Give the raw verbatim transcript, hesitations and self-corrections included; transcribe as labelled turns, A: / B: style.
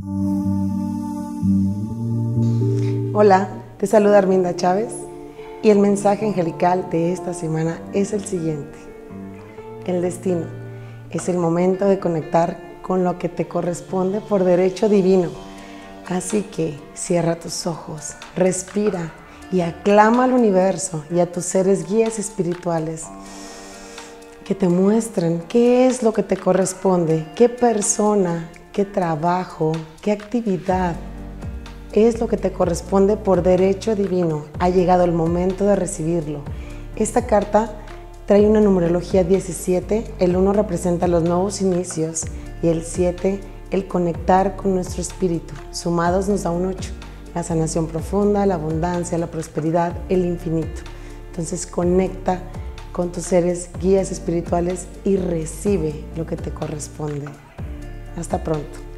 A: Hola, te saluda Arminda Chávez y el mensaje angelical de esta semana es el siguiente. El destino es el momento de conectar con lo que te corresponde por derecho divino. Así que cierra tus ojos, respira y aclama al universo y a tus seres guías espirituales que te muestren qué es lo que te corresponde, qué persona, qué trabajo, qué actividad es lo que te corresponde por derecho divino. Ha llegado el momento de recibirlo. Esta carta trae una numerología diecisiete, el uno representa los nuevos inicios y el siete el conectar con nuestro espíritu. Sumados nos da un ocho, la sanación profunda, la abundancia, la prosperidad, el infinito. Entonces conecta con tus seres guías espirituales y recibe lo que te corresponde. Hasta pronto.